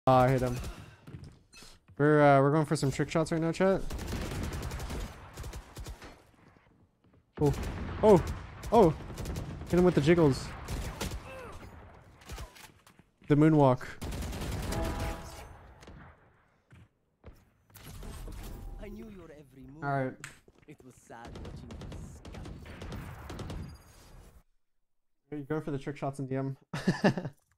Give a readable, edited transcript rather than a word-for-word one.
Oh, I hit him. We're going for some trick shots right now, chat. Oh, oh, oh! Hit him with the jiggles. The moonwalk. I knew your every move. All right. It was sad watching you scam. You go for the trick shots in DM.